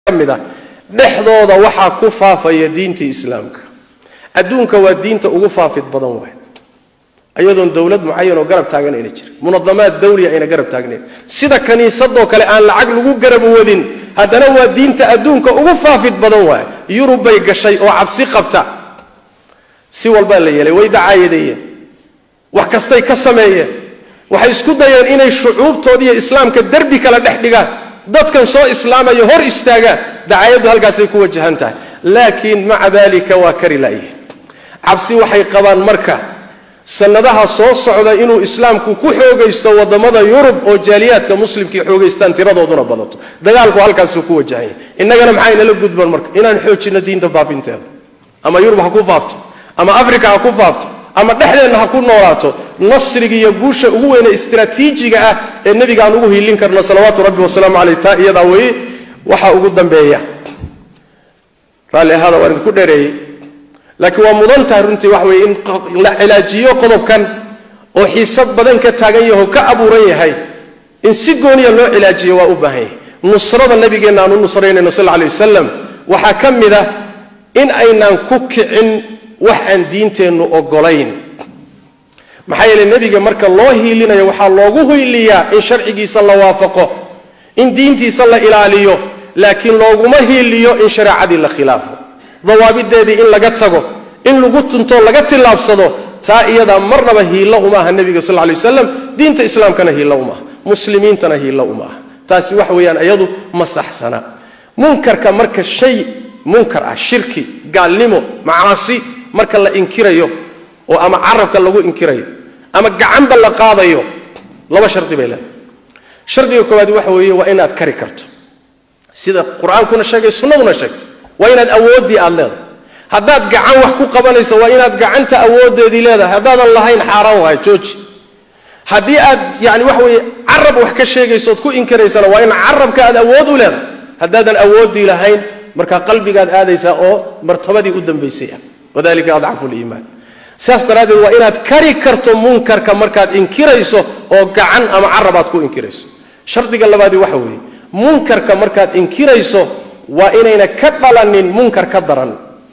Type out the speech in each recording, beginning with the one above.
kamida dhexdooda waxa ku faafaya diinta islaamka adduunka waa diinta ugu faafid badan way ayadoon dawlad mucayan oo garab taagan inay jir munadamaad dawliya ayna garab taagneen sida kaniisadoo kale aan lacag lagu garab wadin haddana waa diinta adduunka ugu faafid badan way yurub bay gashay oo cabsi qabta si walba la yeelay way dacaayadeen wax kastay ka sameeyeen waxay isku dayeen inay shucuubtoodii iyo islaamka darbi kala dhex dhigaan dadkan soo islaamayo hor istaaga dacaayadu halkaas ay ku wajahan tahay laakiin maca dalika waa kari laayay cabsi waxay qabaan marka sanadaha soo socda inuu islaamku ku xoogaysto wadamada Yurub oo jaaliyadka muslimkii xoogaystaan tiradooduna badato dagaalku halkaas ku wajahay innagana maxay la gudban marka inaan xoojino diinta faafinteeda ama Yurub ha ku faafto ama Afrika ha ku faafto ama dhexdeena ha ku noolaato nasriga iyo guusha ugu weyn ee istiraatiijiga ah ee nabiga aan ugu hiilin karno salawaatu rabbi wa salaamu alayhi ta iyada way waxa ugu dambeeya raali hada waan ku dheereeyay laakiin waa mudan tahay runtii wax weey in la cilaajiyo qodobkan oo xiisad badan ka taagan yahay ka abuuran yahay in si gooniya loo cilaajiyo waa u baahan yahay nusrada nabigeena aanu nusraynayno sallallahu alayhi wasallam waxa kamida in aynaan ku kicin wax aan diinteenu ogolayn maxay yeelay nabiga marka loo hiilinayo waxa loogu hiiliyaa in sharcigiisa la waafaqo in diintiisa la ilaaliyo laakiin looguma hiiliyo in shariicadii la khilaafo dawaabideedii in laga tago in lagu tunto laga tilaabsado taa iyada marnaba hiilo uma aha nabiga sallallahu alayhi wasallam diinta islaamkana hiilo uma muslimiintana hiilo uma taasi wax weeyaan ayadu ma saxsana munkarka marka shay munkar ah shirki gaalnimo macaasi marka la inkirayo oo ama carabka lagu inkirayo ama gacanba la qaadayo laba shardi bay leedahay shardiga koowaad waxa weeye waa inaad kari karto sida quraanku sheegay sunnaduna sheegtay waa inaad awoodii aad leedahay haddaad gacan wax ku qabanayso waa inaad gacanta awoodeedii leedahay haddaadan lahayn xaaraan waay jooji haddii aad yani wax weeye carab wax ka sheegayso ku inkiraysana waa in carabka aad awood u leedahay haddaadan awoodii lahayn marka qalbigaad aadaysa oo martabadii u dambeysay wadaalika adhafu al-iimaan saas daradeed waa inaad kari karto munkarka markaad inkirayso oo gacan ama carabaad ku inkirayso shardiga labaad waxa weeye munkarka markaad inkirayso waa inayna ka dhalanin munkar ka daran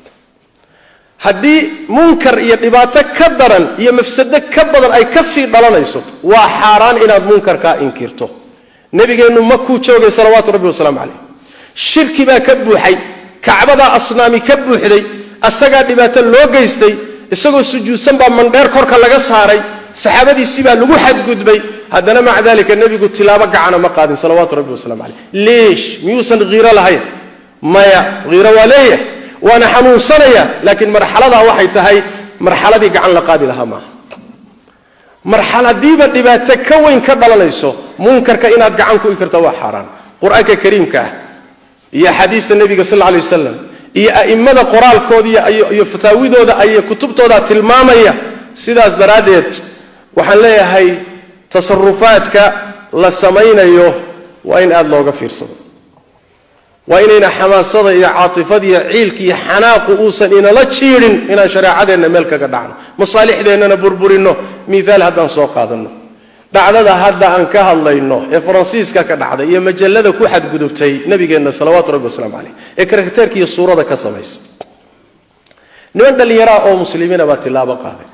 haddii munkar iyo dhibaato ka daran iyo mafsado ka badan ay ka sii dhalanayso waa xaraan inaad munkarka inkirto nabigeenu ma ku joogay salawaatu rabbi wa salaamu alayhi shirki baa ka buuxay kacbada asnaami ka buuxday asaga dhibaato loo geystay isagoo sujuudsan baa mandheer korka laga saaray saxaabadiisii baa lagu xadgudbay haddana maca dalika nabigu tilaabo gacana ma qaadin salawaatu rabbi wa salaamu alayhi leesh miyuusan qiiro lahayn maya qiiro waleeya waana xanuunsanaya laakiin marxalada waxay tahay marxaladii gacan la qaadi lahaa maaha marxaladiiba dhibaato ka weyn ka dhalanayso munkarka inaad gacan ku inkirto waa xaraan quraanka kariimka ah iyo xadiista nabiga sallallahu alayhi wasallam iyo a'immada qoraalkoodii iyo fataawidooda ay kutubtooda tilmaamaya sidaas daraadeed waxaan leeyahay tasarrufaadka la samaynayo waa in aad looga fiirsado waa inayna xamaasada iyo caatifada iyo ciilka iyo xanaaqu uusan inala jiirin inaan shariicadeena meel kaga dhacno masaalixdeennana burburino midaal haddaan soo qaadano dhacdada hadda aan ka hadlayno ee Faransiiska ka dhacday iyo majallada ku xadgudubtay nabigeena salawaatu rabbi wasalaamu alayhi ee karakterka iyo suurada ka sameeyay niman dhalinyaro oo muslimiina baa tilaabo qaaday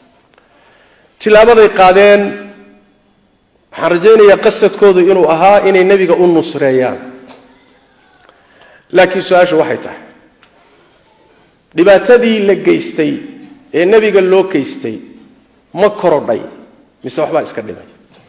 tilaabaday qaadeen waxaan rajaynayaa qasadkoodu inuu ahaa inay nabiga u nusreeyaan laakiin su'aashu waxay tahay dhibaatadii la geystay ee nabiga loo geystay ma korodhay mise waxba iska dhimay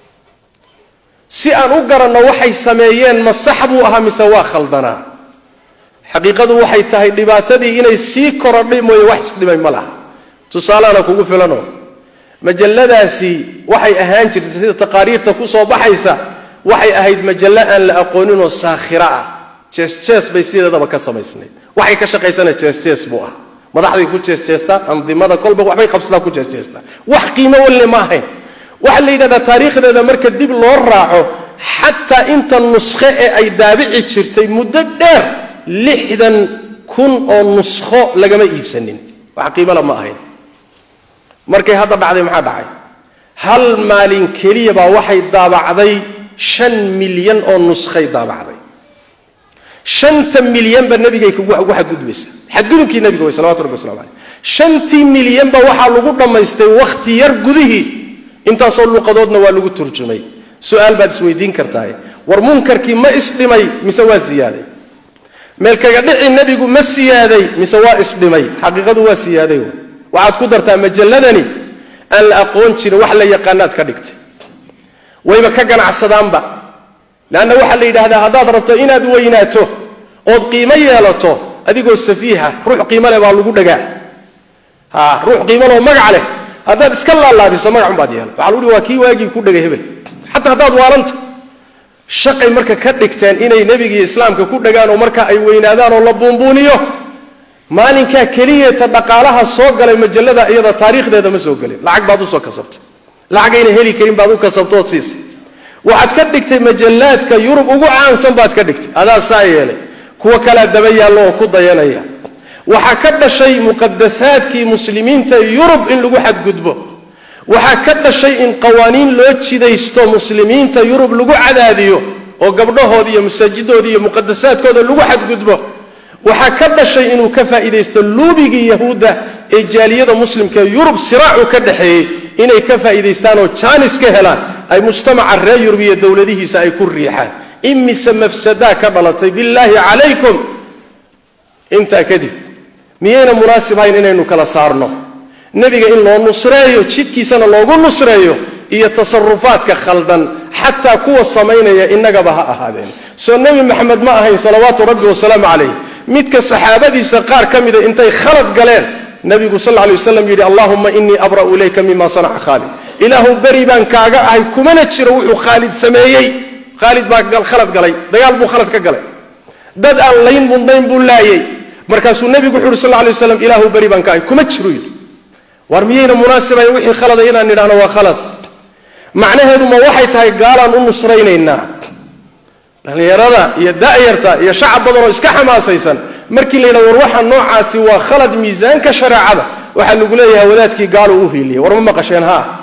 si aan u garanno waxay sameeyeen ma sax buu ahaa mise waa khaldanaa xaqiiqadu waxay tahay dhibaatadii inay sii korodhay mooy wax isdhimay ma laha tusaalana kugu filano majalladaasi waxay ahaan jirtay sida taqaariirta ku soo baxaysa waxay ahayd majalla aan la aqoonin oo saakhira ah jees bay sideedaba ka samaysnay waxay ka shaqaysanay jees buu ah madaxday ku jeesta andimada kolba waxbay qabsadaa ku jeesta wax qiimo wali ma ahayn waxa la yiraahdaa taariikhdeeda marka dib loo raaco hatta inta nuskhe ee ay daabici jirtay muddo dheer 60,000 oo nuskho lagama iibsanin wax qiimo la ma ahayn markay hadda dhacday maxaa dhacay hal maalin kaliya baa waxay daabacday 5 milyan oo nuskhay daabacday شنت مليون بالنبي واحد قد بس حد قدوم كي النبي صلوات ربي وسلامه عليه شنت مليون بوحى لقول لما يستوي وقت يرقده انت صلوا قضودنا ولقوا ترجمي سؤال بعد سويدين كرتاي ورمنكر كي ما اسلمي مسوا زياده ملك قدعي النبي يقول ما السيادي مسوا اسلمي حقيقته هو سيادي وعاد قدرتها مجلدني ان الاقون شي وحلا يقانات كدغت ويبا كغنا عسدان با لان waxa la yiraahdaa hadaad rabto inaad weynaato oo qiimo yeelato adigoo safiiha ruux qiimo leh baa lagu dhagaa ruux qiimo leh magac leh hadaad iska laalaabiso magac baad yeelo waxa lagu waa kii waagi ku dhagay hebel hatta hadaad waaranta shaqay marka ka dhigteen inay nabiga islaamka ku dhagaan oo marka ay weynaadaan oo la buunbuuniyo maalinka kaliya ta dhaqaalaha soo galay majallada iyada taariikhdeeda ma soo galin lacag baad u soo kasabtay lacagayna heli karin baad u kasabtoo siis waxaad ka dhigtay majallaadka Yurub ugu caansan baad ka dhigtay adaa saayelay kuwa kala daba yaalo oo ku dayanaya waxa ka dhashay muqaddasaadkii muslimiinta Yurub in lagu xad gudbo waxa ka dhashay in qawaaniin loo jidaysto muslimiinta Yurub lagu cadaadiyo oo gabdhahood iyo masaajidood iyo muqaddasaadkooda lagu xad gudbo waxa ka dhashay inuu ka faa'iideysto luubigii yahuuda ee jaaliyada muslimka Yurub siraacu ka dhaxeeyay inay ka faa'iideystaan oo jaanis ka helaan ay mujtamaca reer Yurub iyo dawladihiisa ay ku riixaan imisa mafsada ka dhalatay billahi alaykum inta kadib miyayna munaasibayn inaynu kala saarno nabiga in loo nusreeyo jidkiisana loogu nusreeyo iyo tasarrufaadka khaldan hatta kuwa sameynaya inagaba ha ahaadeen soo nabi maxamed ma ahayn salawaatu rabbi wa salaamu alayhi midka saxaabadiisa qaar kamida intay khalad galeen nabigu sallallahu alayhi wasallam yiri allahumma inni abra'u ilayka mimma sana'a khalid ilahu bari baan kaaga ahay kumana jiro wuxuu khalid sameeyay khalid baa khalad galay dagaal buu khalad ka galay dad aan layn bundayn buu laayay markaasuu nabigu wuxuu sallallahu alayhi wasallam ilahu bari baan kaaga kuma jiro war miyayna munaasibay wixii khalad inaan nidhaano waa khalad macnaheedu ma waxay tahay gaalaan u nusraynaynaa dhalinyarada iyo daayarta iyo shacab badan oo iska xamaasaysan markii la yiraahdo war waxa noocaasi waa khalad miisaanka shariicada waxa lagu leeyahay wadaadkii gaalo u hiiliyay war ma maqasheen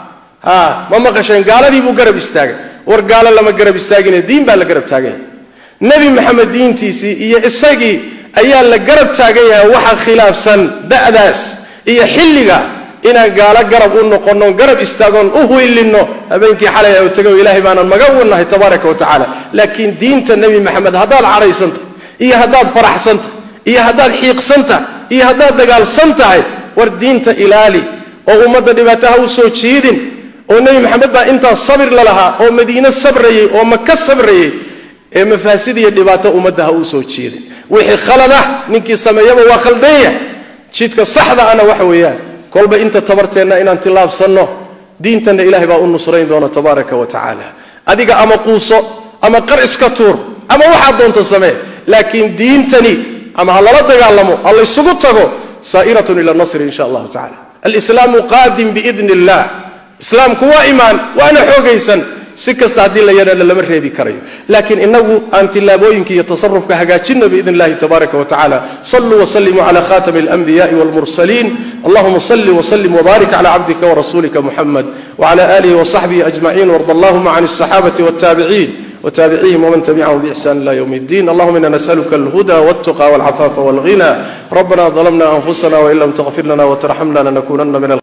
ma maqasheen gaaladii buu garab istaagay war gaalo lama garab istaagin diin baa la garab taagay nabi maxamed diintiisii iyo isagii ayaa la garab taagay waxa khilaafsan da'daas iyo xilliga inaan gaalo garab u noqono garab istaagon u huilino habeenkii xalay oo tago ilaahay baanan maga wanahay tabaaraka wa taala laakiin diinta nabi maxamed hadaad caraysanta iyo hadaad faraxsanta iyo hadaad xiiqsanta iyo hadaad dagaalsantahay war diinta ilaali oo ummadda dhibaataha u soo jeedin oo nabi maxamed baa inta sabir la lahaa oo madiina sabrayay oo makka sabrayay ee mafaasid iyo dhibaato ummadda u soo jeedin wixii khalada ninkii sameeyaba waa khaldeeya jidka saxda ana waxa weeyaan kolba inta tabarteena inaan tilaabsano diintana ilaahay baa u nusrayn doona tabaaraka wa taala adiga ama quuso ama qar iska tuur ama waxa doonto samee laakiin diintani ama halala dagaalamo alla isugu tago saa'iratun ila nasr insha Allah taala al-islamu qadim bi idnillah islaamku waa iimaan waana xoogaysan si kasta hadii la yiraahdo lama reebi karayo laakiin inagu aan tilaabooyinka iyo tasarrufka hagaajino bi idnillahi tabaaraka wa taala sallu wa sallimu ala khatamil anbiya'i wal mursalin allahumma salli wa sallim wa barik ala 'abdika wa rasulika muhammad wa ala alihi wa sahbihi ajma'in warda allahumma 'anil sahabati wat tabi'in وتابعيهم ومن تبعهم بإحسان إلى يوم الدين اللهم إنا نسألك الهدى والتقى والعفاف والغنى ربنا ظلمنا أنفسنا وإن لم تغفر لنا وترحمنا لنكونن من